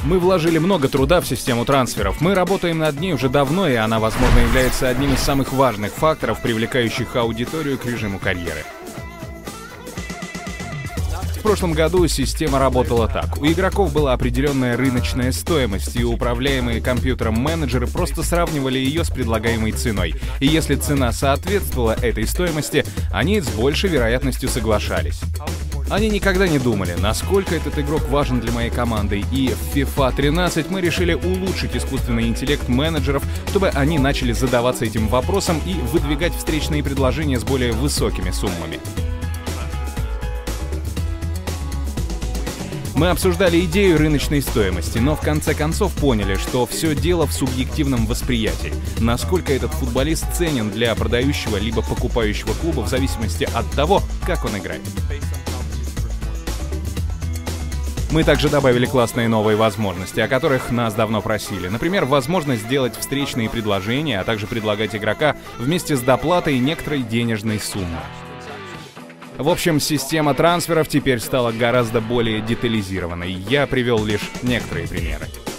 Мы вложили много труда в систему трансферов. Мы работаем над ней уже давно, и она, возможно, является одним из самых важных факторов, привлекающих аудиторию к режиму карьеры. В прошлом году система работала так. У игроков была определенная рыночная стоимость, и управляемые компьютером менеджеры просто сравнивали ее с предлагаемой ценой. И если цена соответствовала этой стоимости, они с большей вероятностью соглашались. Они никогда не думали, насколько этот игрок важен для моей команды, и в FIFA 13 мы решили улучшить искусственный интеллект менеджеров, чтобы они начали задаваться этим вопросом и выдвигать встречные предложения с более высокими суммами. Мы обсуждали идею рыночной стоимости, но в конце концов поняли, что все дело в субъективном восприятии. Насколько этот футболист ценен для продающего либо покупающего клуба в зависимости от того, как он играет. Мы также добавили классные новые возможности, о которых нас давно просили. Например, возможность сделать встречные предложения, а также предлагать игрока вместе с доплатой некоторой денежной суммы. В общем, система трансферов теперь стала гораздо более детализированной. Я привел лишь некоторые примеры.